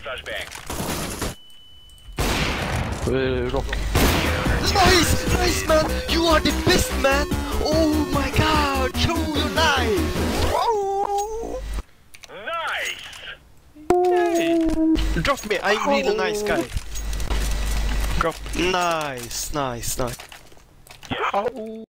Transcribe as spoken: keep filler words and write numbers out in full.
flashbang. Uh, rock. Nice! Nice, man! You are the best, man! Oh my god! Show your knife! Wow! Nice! Drop me! I'm really nice guy. Drop. Nice, nice, nice. Yes. Ow.